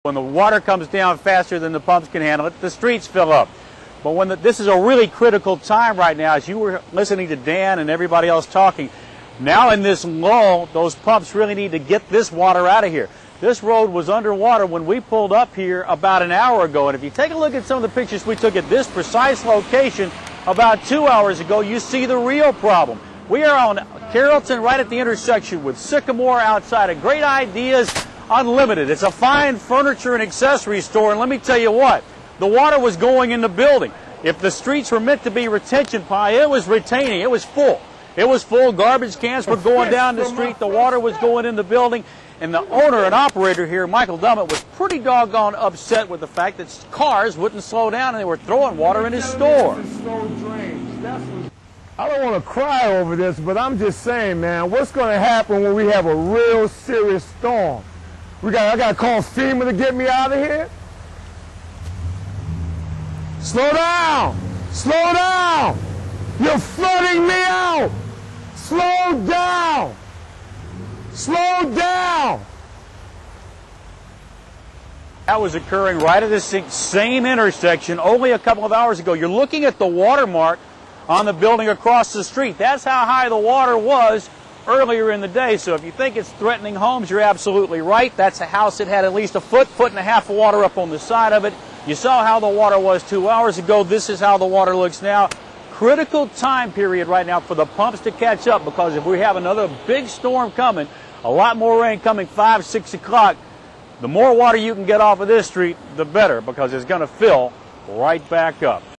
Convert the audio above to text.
When the water comes down faster than the pumps can handle it, the streets fill up. But when this is a really critical time right now, as you were listening to Dan and everybody else talking, now in this lull, those pumps really need to get this water out of here. This road was underwater when we pulled up here about an hour ago. And if you take a look at some of the pictures we took at this precise location about 2 hours ago, you see the real problem. We are on Carrollton right at the intersection with Sycamore outside of Great Ideas Unlimited. It's a fine furniture and accessory store, and let me tell you what, the water was going in the building. If the streets were meant to be retention pond, it was retaining. It was full. It was full. Garbage cans were going down the street. The water was going in the building. And the owner and operator here, Michael Dummett, was pretty doggone upset with the fact that cars wouldn't slow down and they were throwing water in his store. I don't want to cry over this, but I'm just saying, man, what's going to happen when we have a real serious storm? I got to call FEMA to get me out of here? Slow down! Slow down! You're flooding me out! Slow down! Slow down! That was occurring right at this same intersection only a couple of hours ago. You're looking at the watermark on the building across the street. That's how high the water was earlier in the day. So if you think it's threatening homes, you're absolutely right. That's a house that had at least a foot and a half of water up on the side of it. You saw how the water was 2 hours ago. This is how the water looks now. Critical time period right now for the pumps to catch up, because if we have another big storm coming, a lot more rain coming 5, 6 o'clock, the more water you can get off of this street, the better, because it's going to fill right back up.